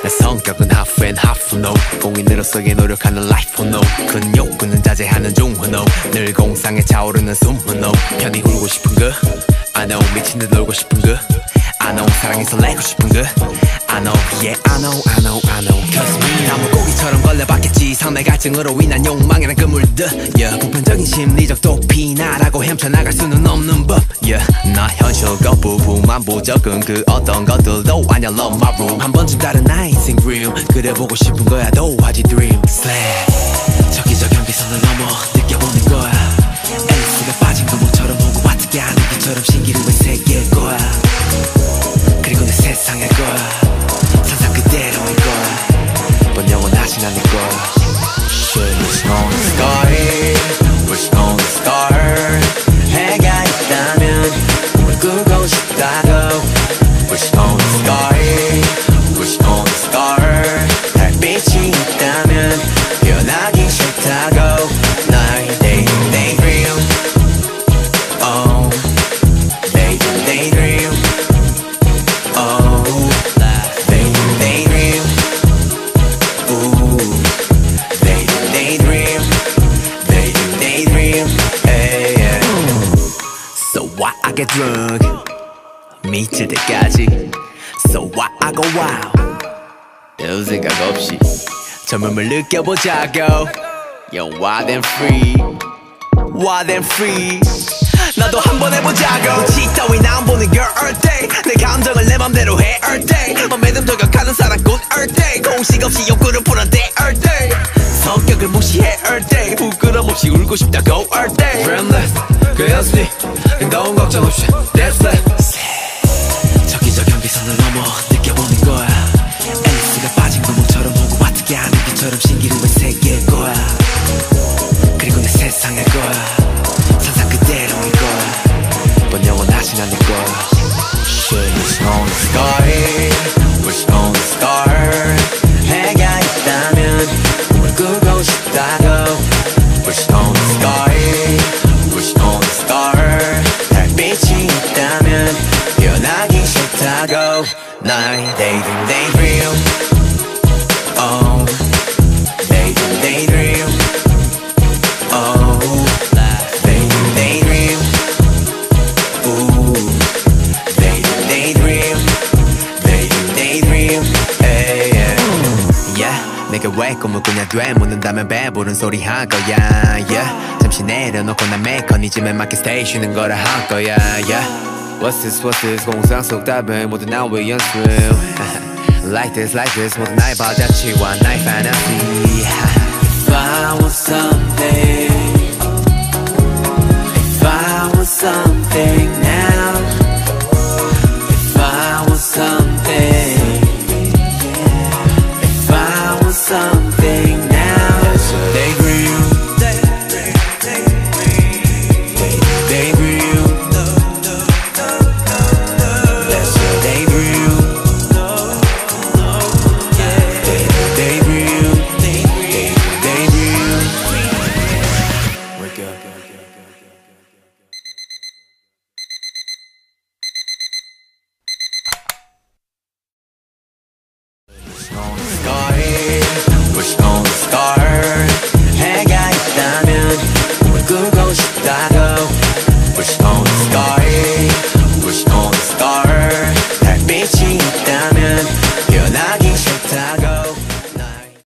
내 성격은 half and half no 공인으로서의 노력하는 life no 큰 욕구는 자제하는 중 no 늘 공상에 차오르는 숨 no 편히 울고 싶은 그 I know 미친 듯 놀고 싶은 그 I know 사랑에 설레고 싶은 그 I know yeah I know I know I know Cause me 다 물고기처럼 걸려봤겠지 상대 갈증으로 인한 욕망이란 그물들 yeah 보편적인 심리적 도피나라고 헤쳐나갈 수는 없는 법 yeah 나 현실 거부부만 부적은 그 어떤 것들도 아냐 love my room 한 번쯤 다른 나의 인생 dream 그래 보고 싶은 거야 도화지 dream Slay 저기저 경계선을 넘어 느껴보는 거야 앨리스가 빠진 구멍처럼 오고 어떻게 하는 것처럼 신기루 왜 새길 거야 그리고 내 세상일 거야 상상 그대로일 거야 넌 영원하진 않을 거야 Wish on the star Wish on the star 해가 있다면 꿈을 꾸고 싶다고 Wish on the star Wish on the star 달빛이 있다면 변하기 싫다고 나의 daydream Oh daydream Oh daydream Ooh daydream hey, yeah. So why I get drunk 미칠 때까지 So why I go wild 별 생각 없이 젊음을 느껴보자고 Yo wild and free Wild and free 나도 한번 해보자고 눈치 따윈 안 보는 girl all day 내 감정을 내 맘대로 해 all day 맘에는 저격하는 사랑꾼 all day 공식 없이 욕구를 풀어대 all day 성격을 무시해 all day 부끄럼 없이 울고 싶다고 all day realest 그 연습이 행동 걱정 없이 that's it 저기저 경계선을 넘어 느껴보는 거야 앨리스가 빠진 구멍처럼 오고 어떻게 하는 것처럼 신기루에 새길 거야 그리고 내 세상일 거야 상상 그대로일 거야 넌 영원하진 않을 거야 Wish on the star Wish on the star 해가 있다면 꿈을 꾸고 싶다고 Wish on the star Wish on the star 달빛이 있다면 변하기 싫다고 나의 daydream Oh daydream Oh daydream Ooh daydream hey, yeah. Yeah 내가 왜 꿈을 꾸냐 돼 묻는다면 배부른 소리 할 거야 yeah. 잠시 내려놓고 난 메커니즘에 맞게 스테이 쉬는 거라 할 거야 yeah. What's this 공상 속 답은 모두 나 왜 연습 Like this 모두 나의 바자치와 나의 fantasy If I want something If I want something now If I want something If I want something now Daydream Daydream That's your daydream Daydream Daydream Wake up Wish on the star 해가 있다면 꿈을 꾸고 싶다고 Wish on the star Wish on the star 달빛이 있다면 변하기 싫다고